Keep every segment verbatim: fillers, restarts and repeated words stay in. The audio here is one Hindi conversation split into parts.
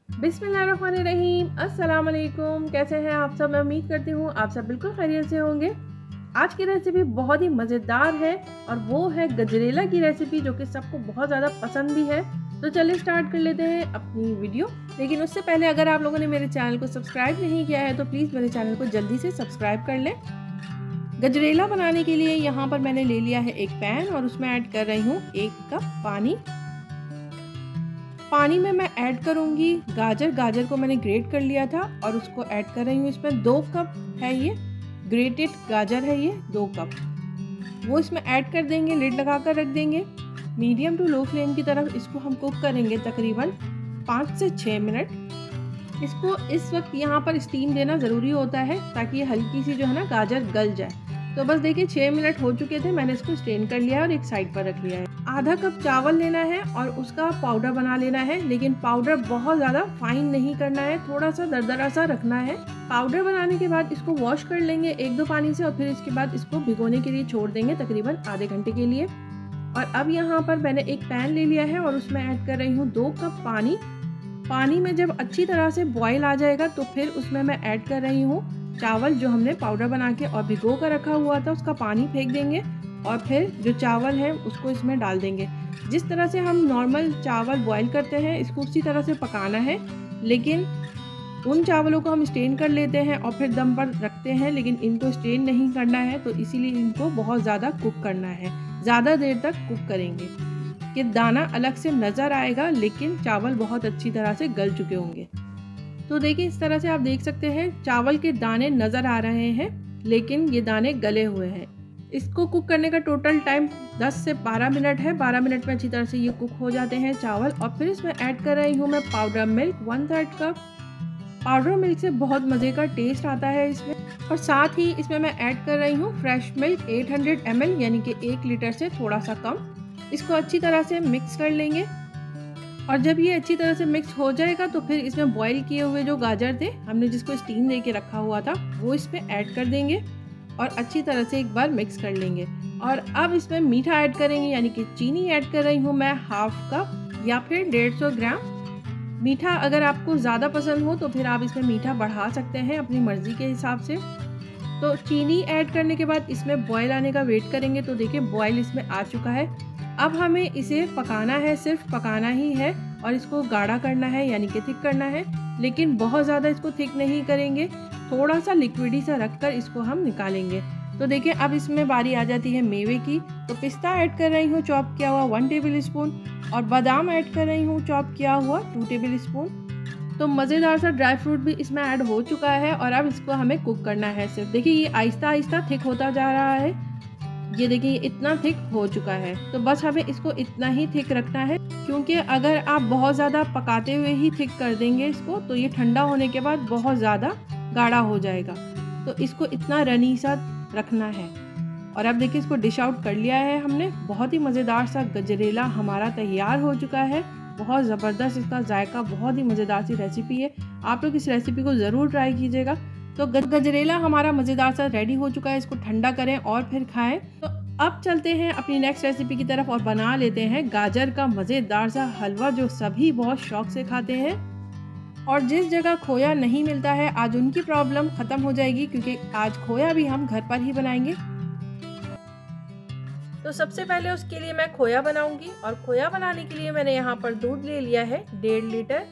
बिस्मिल्लाहिर्रहमानिर्रहीम, अस्सलाम वालेकुम। कैसे हैं आप सब? मैं उम्मीद करती हूँ आप सब बिल्कुल खैरियत से होंगे। आज की रेसिपी बहुत ही मज़ेदार है और वो है गजरेला की रेसिपी, जो कि सबको बहुत ज़्यादा पसंद भी है। तो चलिए स्टार्ट कर लेते हैं अपनी वीडियो। लेकिन उससे पहले अगर आप लोगों ने मेरे चैनल को सब्सक्राइब नहीं किया है तो प्लीज़ मेरे चैनल को जल्दी से सब्सक्राइब कर लें। गजरेला बनाने के लिए यहाँ पर मैंने ले लिया है एक पैन और उसमें ऐड कर रही हूँ एक कप पानी। पानी में मैं ऐड करूँगी गाजर। गाजर को मैंने ग्रेट कर लिया था और उसको ऐड कर रही हूँ। इसमें दो कप है, ये ग्रेटेड गाजर है, ये दो कप वो इसमें ऐड कर देंगे। लिड लगा कर रख देंगे। मीडियम टू लो फ्लेम की तरफ इसको हम कुक करेंगे तकरीबन पाँच से छः मिनट। इसको इस वक्त यहाँ पर स्टीम देना ज़रूरी होता है ताकि ये हल्की सी जो है ना गाजर गल जाए। तो बस देखिए छः मिनट हो चुके थे, मैंने इसको स्ट्रेन कर लिया है और एक साइड पर रख लिया है। आधा कप चावल लेना है और उसका पाउडर बना लेना है, लेकिन पाउडर बहुत ज़्यादा फाइन नहीं करना है, थोड़ा सा दरदरा सा रखना है। पाउडर बनाने के बाद इसको वॉश कर लेंगे एक दो पानी से और फिर इसके बाद इसको भिगोने के लिए छोड़ देंगे तकरीबन आधे घंटे के लिए। और अब यहाँ पर मैंने एक पैन ले लिया है और उसमें ऐड कर रही हूँ दो कप पानी। पानी में जब अच्छी तरह से बॉईल आ जाएगा तो फिर उसमें मैं ऐड कर रही हूँ चावल, जो हमने पाउडर बना के और भिगो कर रखा हुआ था, उसका पानी फेंक देंगे और फिर जो चावल है उसको इसमें डाल देंगे। जिस तरह से हम नॉर्मल चावल बॉईल करते हैं इसको उसी तरह से पकाना है, लेकिन उन चावलों को हम स्टेन कर लेते हैं और फिर दम पर रखते हैं, लेकिन इनको स्टेन नहीं करना है, तो इसीलिए इनको बहुत ज़्यादा कुक करना है। ज़्यादा देर तक कुक करेंगे कि दाना अलग से नज़र आएगा लेकिन चावल बहुत अच्छी तरह से गल चुके होंगे। तो देखिए इस तरह से आप देख सकते हैं चावल के दाने नज़र आ रहे हैं लेकिन ये दाने गले हुए हैं। इसको कुक करने का टोटल टाइम दस से बारह मिनट है। बारह मिनट में अच्छी तरह से ये कुक हो जाते हैं चावल। और फिर इसमें ऐड कर रही हूँ मैं powder milk one third cup. Powder milk से बहुत मज़े का टेस्ट आता है इसमें। और साथ ही इसमें मैं ऐड कर रही हूँ फ्रेश मिल्क आठ सौ एम एल, यानी कि एक लीटर से थोड़ा सा कम। इसको अच्छी तरह से मिक्स कर लेंगे और जब ये अच्छी तरह से मिक्स हो जाएगा तो फिर इसमें बॉईल किए हुए जो गाजर थे हमने जिसको स्टीम दे के रखा हुआ था वो इसमें ऐड कर देंगे और अच्छी तरह से एक बार मिक्स कर लेंगे। और अब इसमें मीठा ऐड करेंगे, यानी कि चीनी ऐड कर रही हूँ मैं हाफ कप या फिर डेढ़ सौ ग्राम। मीठा अगर आपको ज़्यादा पसंद हो तो फिर आप इसमें मीठा बढ़ा सकते हैं अपनी मर्ज़ी के हिसाब से। तो चीनी ऐड करने के बाद इसमें बॉयल आने का वेट करेंगे। तो देखिए बॉयल इसमें आ चुका है। अब हमें इसे पकाना है, सिर्फ पकाना ही है और इसको गाढ़ा करना है, यानी कि थिक करना है, लेकिन बहुत ज़्यादा इसको थिक नहीं करेंगे, थोड़ा सा लिक्विडी सा रखकर इसको हम निकालेंगे। तो देखिए अब इसमें बारी आ जाती है मेवे की। तो पिस्ता ऐड कर रही हूँ चॉप किया हुआ वन टेबल स्पून और बादाम ऐड कर रही हूँ चॉप किया हुआ टू टेबल स्पून। तो मज़ेदार सा ड्राई फ्रूट भी इसमें ऐड हो चुका है और अब इसको हमें कुक करना है सिर्फ। देखिए ये आहिस्ता आहिस्ता थिक होता जा रहा है। ये देखिए इतना थिक हो चुका है। तो बस हमें इसको इतना ही थिक रखना है, क्योंकि अगर आप बहुत ज़्यादा पकाते हुए ही थिक कर देंगे इसको तो ये ठंडा होने के बाद बहुत ज़्यादा गाढ़ा हो जाएगा। तो इसको इतना रनी सा रखना है। और अब देखिए इसको डिश आउट कर लिया है हमने। बहुत ही मज़ेदार सा गजरेला हमारा तैयार हो चुका है। बहुत ज़बरदस्त इसका जायका, बहुत ही मज़ेदार सी रेसिपी है। आप लोग इस रेसिपी को ज़रूर ट्राई कीजिएगा। तो गजरेला हमारा मज़ेदार सा रेडी हो चुका है। इसको ठंडा करें और फिर खाएं। तो अब चलते हैं अपनी नेक्स्ट रेसिपी की तरफ और बना लेते हैं गाजर का मज़ेदार सा हलवा, जो सभी बहुत शौक से खाते हैं। और जिस जगह खोया नहीं मिलता है आज उनकी प्रॉब्लम ख़त्म हो जाएगी, क्योंकि आज खोया भी हम घर पर ही बनाएंगे। तो सबसे पहले उसके लिए मैं खोया बनाऊंगी और खोया बनाने के लिए मैंने यहाँ पर दूध ले लिया है डेढ़ लीटर।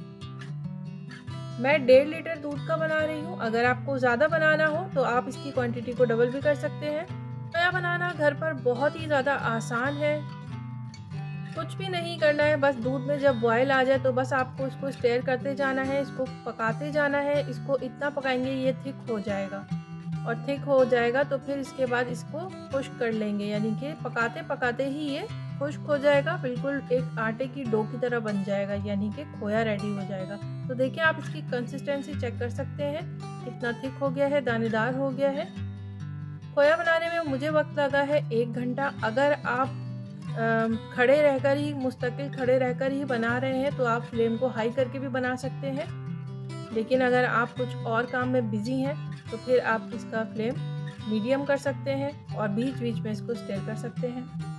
मैं डेढ़ लीटर दूध का बना रही हूँ। अगर आपको ज़्यादा बनाना हो तो आप इसकी क्वांटिटी को डबल भी कर सकते हैं। खोया बनाना घर पर बहुत ही ज़्यादा आसान है। कुछ भी नहीं करना है, बस दूध में जब बॉयल आ जाए तो बस आपको इसको स्टेयर करते जाना है, इसको पकाते जाना है। इसको इतना पकाएंगे ये थिक हो जाएगा और थिक हो जाएगा तो फिर इसके बाद इसको खुश्क कर लेंगे, यानी कि पकाते पकाते ही ये खुश्क हो जाएगा, बिल्कुल एक आटे की डो की तरह बन जाएगा, यानी कि खोया रेडी हो जाएगा। तो देखिए आप इसकी कंसिस्टेंसी चेक कर सकते हैं, कितना थिक हो गया है, दानेदार हो गया है। खोया बनाने में मुझे वक्त लगा है एक घंटा। अगर आप खड़े रहकर ही मुस्तकिल खड़े रहकर ही बना रहे हैं तो आप फ्लेम को हाई करके भी बना सकते हैं, लेकिन अगर आप कुछ और काम में बिजी हैं तो फिर आप इसका फ्लेम मीडियम कर सकते हैं और बीच बीच में इसको स्टेयर कर सकते हैं।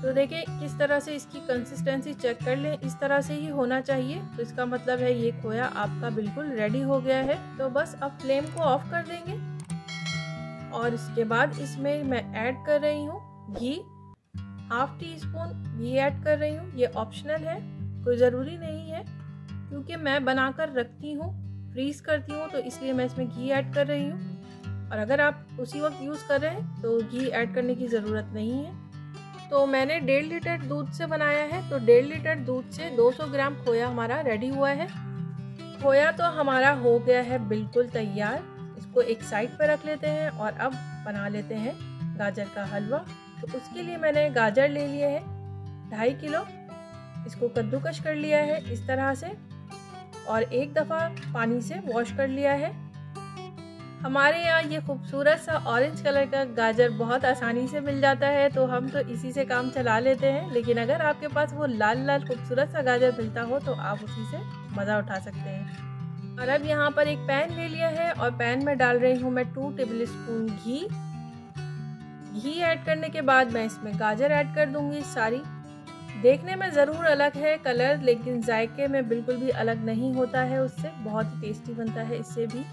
तो देखिए किस तरह से इसकी कंसिस्टेंसी चेक कर लें, इस तरह से ही होना चाहिए। तो इसका मतलब है ये खोया आपका बिल्कुल रेडी हो गया है। तो बस अब फ्लेम को ऑफ कर देंगे और इसके बाद इसमें मैं ऐड कर रही हूँ घी। हाफ टी स्पून घी ऐड कर रही हूँ। ये ऑप्शनल है, कोई ज़रूरी नहीं है, क्योंकि मैं बनाकर रखती हूँ, फ्रीज करती हूँ, तो इसलिए मैं इसमें घी ऐड कर रही हूँ। और अगर आप उसी वक्त यूज़ कर रहे हैं तो घी ऐड करने की ज़रूरत नहीं है। तो मैंने डेढ़ लीटर दूध से बनाया है, तो डेढ़ लीटर दूध से दो सौ ग्राम खोया हमारा रेडी हुआ है। खोया तो हमारा हो गया है बिल्कुल तैयार। इसको एक साइड पर रख लेते हैं और अब बना लेते हैं गाजर का हलवा। तो उसके लिए मैंने गाजर ले लिए है ढाई किलो। इसको कद्दूकश कर लिया है इस तरह से और एक दफ़ा पानी से वॉश कर लिया है। हमारे यहाँ ये खूबसूरत सा ऑरेंज कलर का गाजर बहुत आसानी से मिल जाता है, तो हम तो इसी से काम चला लेते हैं। लेकिन अगर आपके पास वो लाल लाल खूबसूरत सा गाजर मिलता हो तो आप उसी से मज़ा उठा सकते हैं। और अब यहाँ पर एक पैन ले लिया है और पैन में डाल रही हूँ मैं टू टेबल स्पून घी। घी ऐड करने के बाद मैं इसमें गाजर ऐड कर दूँगी सारी। देखने में ज़रूर अलग है कलर, लेकिन जायके में बिल्कुल भी अलग नहीं होता है उससे, बहुत ही टेस्टी बनता है इससे भी।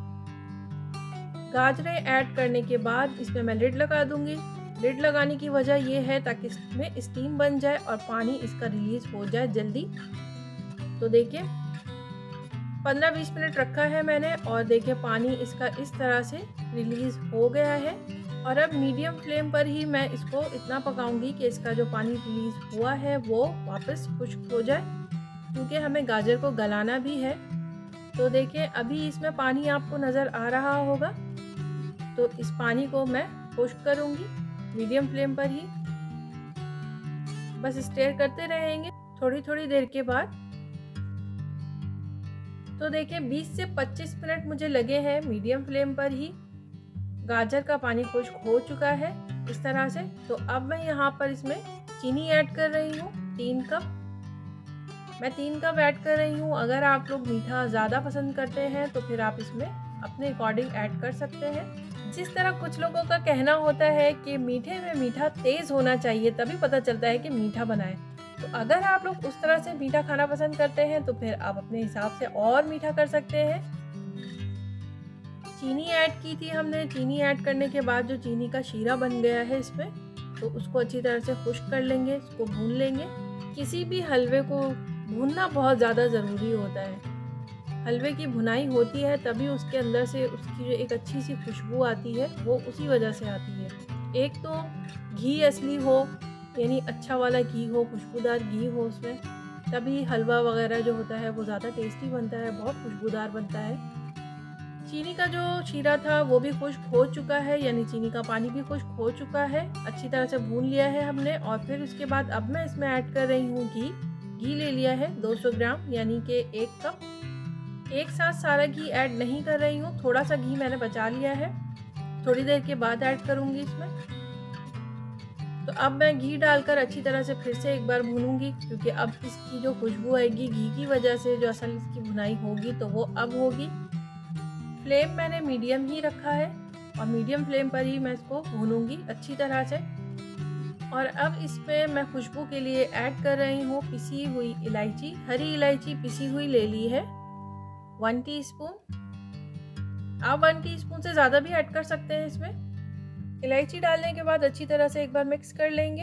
गाजरें ऐड करने के बाद इसमें मैं लिड लगा दूंगी। लिड लगाने की वजह यह है ताकि इसमें स्टीम बन जाए और पानी इसका रिलीज हो जाए जल्दी। तो देखिए पंद्रह बीस मिनट रखा है मैंने और देखिए पानी इसका इस तरह से रिलीज हो गया है। और अब मीडियम फ्लेम पर ही मैं इसको इतना पकाऊंगी कि इसका जो पानी रिलीज हुआ है वो वापस खुश्क हो जाए, क्योंकि हमें गाजर को गलाना भी है। तो देखिए अभी इसमें पानी आपको नज़र आ रहा होगा, तो इस पानी को मैं खुश्क करूंगी मीडियम फ्लेम पर ही। बस स्टेयर करते रहेंगे थोड़ी थोड़ी देर के बाद। तो देखिए बीस से पच्चीस मिनट मुझे लगे हैं मीडियम फ्लेम पर ही। गाजर का पानी खुश्क हो चुका है इस तरह से। तो अब मैं यहाँ पर इसमें चीनी ऐड कर रही हूँ तीन कप। मैं तीन कप ऐड कर रही हूँ। अगर आप लोग मीठा ज़्यादा पसंद करते हैं तो फिर आप इसमें अपने अकॉर्डिंग ऐड कर सकते हैं। जिस तरह कुछ लोगों का कहना होता है कि मीठे में मीठा तेज़ होना चाहिए तभी पता चलता है कि मीठा बनाएं, तो अगर आप लोग उस तरह से मीठा खाना पसंद करते हैं तो फिर आप अपने हिसाब से और मीठा कर सकते हैं। चीनी ऐड की थी हमने। चीनी ऐड करने के बाद जो चीनी का शीरा बन गया है इसमें, तो उसको अच्छी तरह से खुश्क कर लेंगे, इसको भून लेंगे। किसी भी हलवे को भूनना बहुत ज़्यादा ज़रूरी होता है। हलवे की भुनाई होती है तभी उसके अंदर से उसकी जो एक अच्छी सी खुशबू आती है वो उसी वजह से आती है। एक तो घी असली हो, यानी अच्छा वाला घी हो, खुशबूदार घी हो उसमें, तभी हलवा वगैरह जो होता है वो ज़्यादा टेस्टी बनता है, बहुत खुशबूदार बनता है। चीनी का जो शीरा था वो भी खुश्क हो चुका है, यानी चीनी का पानी भी खुश्क हो चुका है। अच्छी तरह से भून लिया है हमने। और फिर उसके बाद अब मैं इसमें ऐड कर रही हूँ घी। घी ले लिया है दो सौ ग्राम, यानी कि एक कप। एक साथ सारा घी ऐड नहीं कर रही हूँ, थोड़ा सा घी मैंने बचा लिया है, थोड़ी देर के बाद ऐड करूँगी इसमें। तो अब मैं घी डालकर अच्छी तरह से फिर से एक बार भूनूंगी, क्योंकि अब इसकी जो खुशबू आएगी घी की वजह से, जो असल इसकी भुनाई होगी तो वो अब होगी। फ्लेम मैंने मीडियम ही रखा है और मीडियम फ्लेम पर ही मैं इसको भूनूंगी अच्छी तरह से। और अब इसमें मैं खुशबू के लिए ऐड कर रही हूँ पिसी हुई इलायची। हरी इलायची पिसी हुई ले ली है वन टीस्पून। आप वन टीस्पून से ज़्यादा भी ऐड कर सकते हैं इसमें। इलायची डालने के बाद अच्छी तरह से एक बार मिक्स कर लेंगे।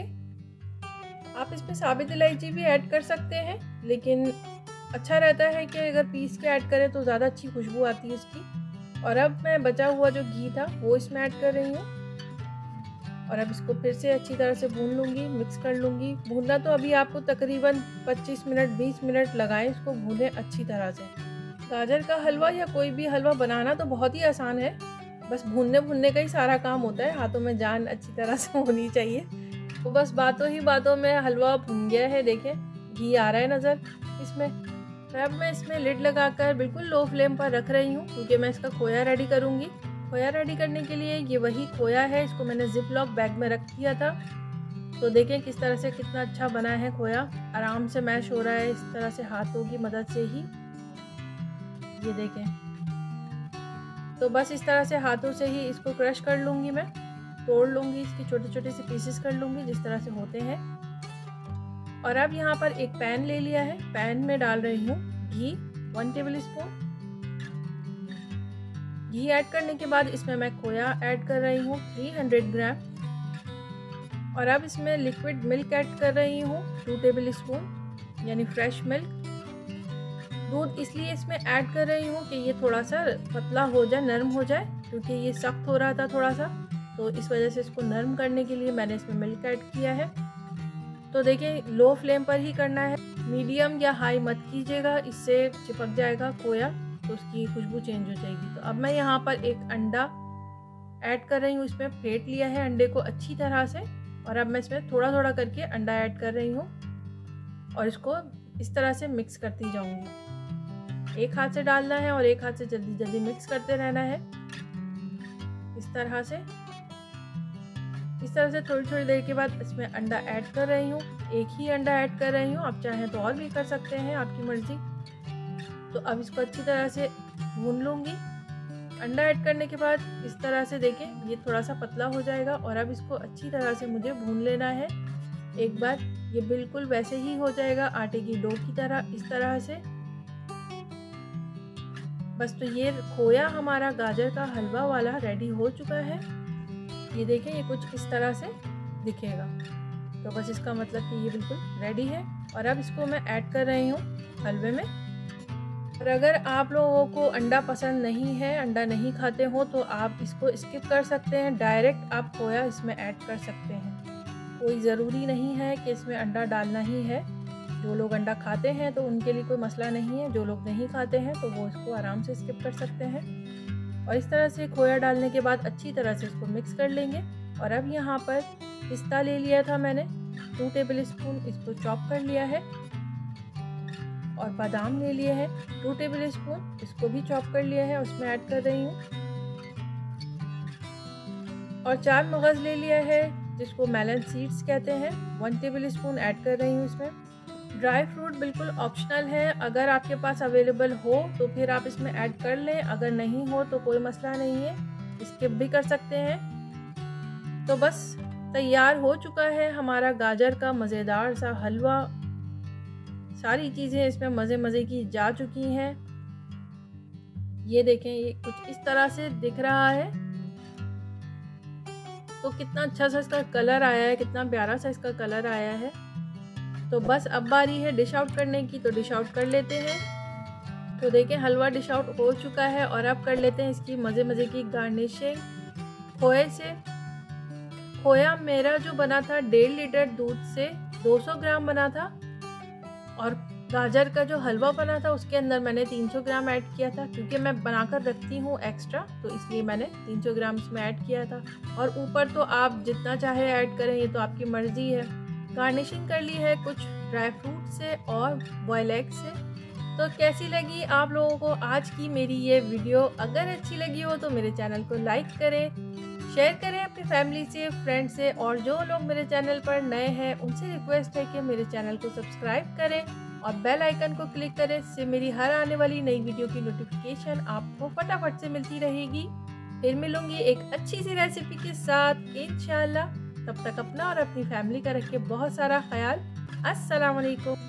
आप इसमें साबित इलायची भी ऐड कर सकते हैं, लेकिन अच्छा रहता है कि अगर पीस के ऐड करें तो ज़्यादा अच्छी खुशबू आती है इसकी। और अब मैं बचा हुआ जो घी था वो इसमें ऐड कर रही हूँ और अब इसको फिर से अच्छी तरह से भून लूँगी, मिक्स कर लूँगी। भूनना तो अभी आपको तकरीबन पच्चीस मिनट बीस मिनट लगाएं, इसको भूनें अच्छी तरह से। गाजर का हलवा या कोई भी हलवा बनाना तो बहुत ही आसान है, बस भूनने भूनने का ही सारा काम होता है। हाथों में जान अच्छी तरह से होनी चाहिए। तो बस बातों ही बातों में हलवा भून गया है। देखें घी आ रहा है नज़र इसमें। अब मैं इसमें लिड लगाकर बिल्कुल लो फ्लेम पर रख रही हूँ, क्योंकि मैं इसका खोया रेडी करूँगी। खोया रेडी करने के लिए ये वही खोया है, इसको मैंने जिप लॉक बैग में रख दिया था। तो देखें किस तरह से कितना अच्छा बना है खोया, आराम से मैश हो रहा है इस तरह से हाथों की मदद से ही। ये देखें, तो बस इस तरह से हाथों से ही इसको क्रश कर लूँगी, मैं तोड़ लूँगी, इसकी छोटे छोटे से पीसेस कर लूँगी जिस तरह से होते हैं। और अब यहाँ पर एक पैन ले लिया है, पैन में डाल रही हूँ घी, वन टेबल स्पून। घी ऐड करने के बाद इसमें मैं खोया ऐड कर रही हूँ तीन सौ ग्राम। और अब इसमें लिक्विड मिल्क ऐड कर रही हूँ टू टेबल स्पून, यानी फ्रेश मिल्क। दूध इसलिए इसमें ऐड कर रही हूँ कि ये थोड़ा सा पतला हो जाए, नरम हो जाए, क्योंकि ये सख्त हो रहा था थोड़ा सा, तो इस वजह से इसको नरम करने के लिए मैंने इसमें मिल्क ऐड किया है। तो देखिए लो फ्लेम पर ही करना है, मीडियम या हाई मत कीजिएगा, इससे चिपक जाएगा खोया तो उसकी खुशबू चेंज हो जाएगी। तो अब मैं यहाँ पर एक अंडा ऐड कर रही हूँ, इसमें फेंट लिया है अंडे को अच्छी तरह से। और अब मैं इसमें थोड़ा थोड़ा करके अंडा ऐड कर रही हूँ और इसको इस तरह से मिक्स करती जाऊँगी। एक हाथ से डालना है और एक हाथ से जल्दी जल्दी मिक्स करते रहना है, इस तरह से। इस तरह से थोड़ी थोड़ी देर के बाद इसमें अंडा ऐड कर रही हूँ, एक ही अंडा ऐड कर रही हूँ, आप चाहें तो और भी कर सकते हैं, आपकी मर्जी। तो अब इसको अच्छी तरह से भून लूँगी। अंडा ऐड करने के बाद इस तरह से देखें ये थोड़ा सा पतला हो जाएगा और अब इसको अच्छी तरह से मुझे भून लेना है। एक बार ये बिल्कुल वैसे ही हो जाएगा आटे की डो की तरह, इस तरह से। बस तो ये खोया हमारा गाजर का हलवा वाला रेडी हो चुका है। ये देखें ये कुछ इस तरह से दिखेगा, तो बस इसका मतलब कि ये बिल्कुल रेडी है। और अब इसको मैं ऐड कर रही हूँ हलवे में। और अगर आप लोगों को अंडा पसंद नहीं है, अंडा नहीं खाते हो, तो आप इसको स्किप कर सकते हैं, डायरेक्ट आप खोया इसमें ऐड कर सकते हैं। कोई ज़रूरी नहीं है कि इसमें अंडा डालना ही है। जो लोग अंडा खाते हैं तो उनके लिए कोई मसला नहीं है, जो लोग नहीं खाते हैं तो वो इसको आराम से स्किप कर सकते हैं। और इस तरह से खोया डालने के बाद अच्छी तरह से इसको मिक्स कर लेंगे। और अब यहाँ पर पिस्ता ले लिया था मैंने टू टेबल स्पून, इसको चॉप कर लिया है। और बादाम ले लिए हैं टू टेबल स्पून, इसको भी चॉप कर लिया है, उसमें ऐड कर रही हूँ। और चार मगज़ ले लिया है जिसको मेलन सीड्स कहते हैं, वन टेबल स्पून ऐड कर रही हूँ इसमें। ड्राई फ्रूट बिल्कुल ऑप्शनल है, अगर आपके पास अवेलेबल हो तो फिर आप इसमें ऐड कर लें, अगर नहीं हो तो कोई मसला नहीं है, स्किप भी कर सकते हैं। तो बस तैयार हो चुका है हमारा गाजर का मज़ेदार सा हलवा। सारी चीज़ें इसमें मज़े मज़े की जा चुकी हैं। ये देखें ये कुछ इस तरह से दिख रहा है, तो कितना अच्छा सा इसका कलर आया है, कितना प्यारा सा इसका कलर आया है। तो बस अब बारी है डिश आउट करने की, तो डिश आउट कर लेते हैं। तो देखें हलवा डिश आउट हो चुका है और अब कर लेते हैं इसकी मज़े मज़े की गार्निशिंग खोए से। खोया मेरा जो बना था डेढ़ लीटर दूध से दो सौ ग्राम बना था, और गाजर का जो हलवा बना था उसके अंदर मैंने तीन सौ ग्राम ऐड किया था, क्योंकि मैं बनाकर रखती हूँ एक्स्ट्रा, तो इसलिए मैंने तीन सौ ग्राम इसमें ऐड किया था। और ऊपर तो आप जितना चाहे ऐड करें, ये तो आपकी मर्ज़ी है। गार्निशिंग कर ली है कुछ ड्राई फ्रूट से और बॉयल एग से। तो कैसी लगी आप लोगों को आज की मेरी ये वीडियो? अगर अच्छी लगी हो तो मेरे चैनल को लाइक करें, शेयर करें अपनी फैमिली से, फ्रेंड से, और जो लोग मेरे चैनल पर नए हैं उनसे रिक्वेस्ट है कि मेरे चैनल को सब्सक्राइब करें और बेल आइकन को क्लिक करें, इससे मेरी हर आने वाली नई वीडियो की नोटिफिकेशन आपको फटाफट से मिलती रहेगी। फिर मिलूंगी एक अच्छी सी रेसिपी के साथ इंशाल्लाह। तब तक अपना और अपनी फैमिली का रखें बहुत सारा ख्याल। अस्सलाम वालेकुम।